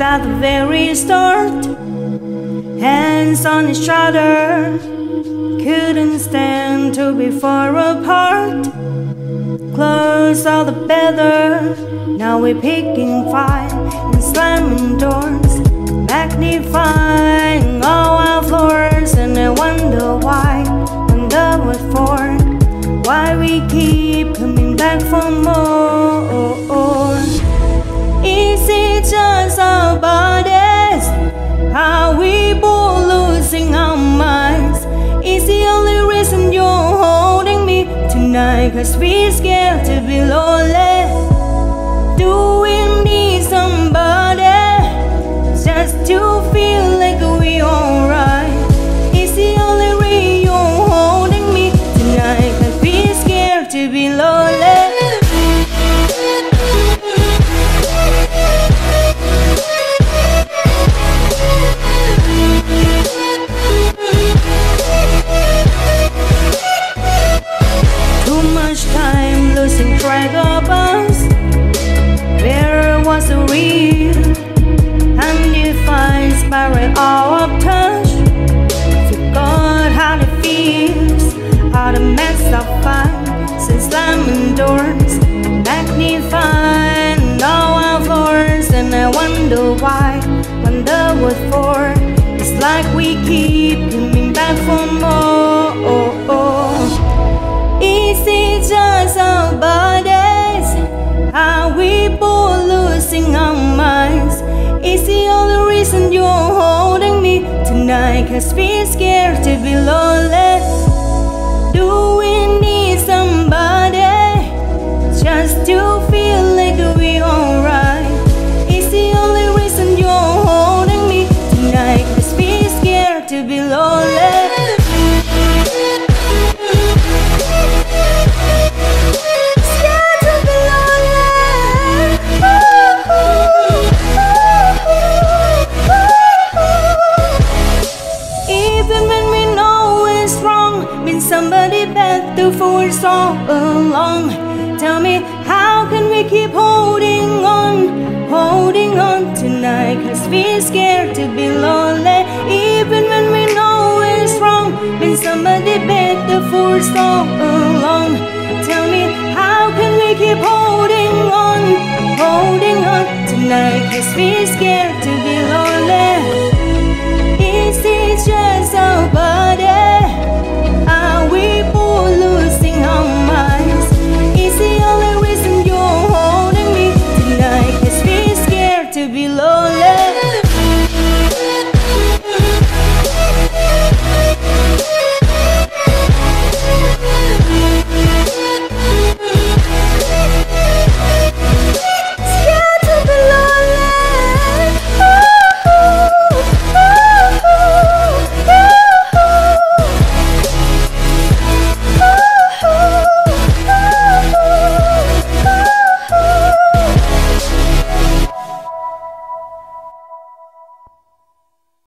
at the very start, hands on each other, couldn't stand to be far apart. Close all the better, now we're picking fight and slamming doors, magnifying all our flaws. And I wonder why, wonder what for, why we keep coming back for more. Is it just our bodies? Are we both losing our minds? Is the only reason you're holding me tonight 'cause we're scared to be lonely? Do we need somebody just to feel like we're alright? Is the only reason you're holding me tonight 'cause we're scared to be lonely? Time losing track of us. Where was the real undefined spiral of touch? Forgot how it feels, how the mess of fun since slamming doors, magnifying all our flaws. And I wonder why, wonder what for. It's like we keep coming back for more. Is it just our bodies? Are we both losing our minds? Is the only reason you're holding me tonight 'cause we're scared to be lonely? Do we need somebody just to feel like we're alright? Is the only reason you're holding me tonight 'cause we're scared to be lonely? Somebody better for so long. Tell me, how can we keep holding on tonight 'cause we're scared to be lonely? Even when we know it's wrong, been somebody better for so long. Tell me, how can we keep holding on tonight 'cause we're scared